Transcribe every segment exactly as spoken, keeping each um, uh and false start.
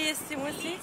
Bellissimo, sì.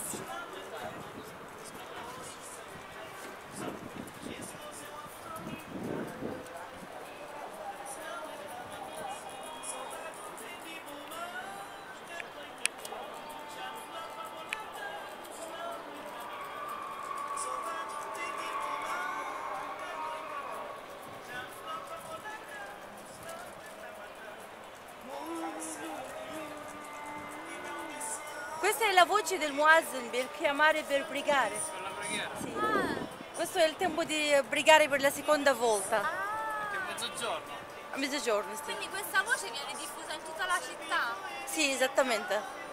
Questa è la voce del muazzin per chiamare per pregare. Per la preghiera? Sì. Ah. Questo è il tempo di pregare per la seconda volta. Perché è Ah. mezzogiorno? A mezzogiorno, sì. Quindi questa voce viene diffusa in tutta la città? Sì, esattamente.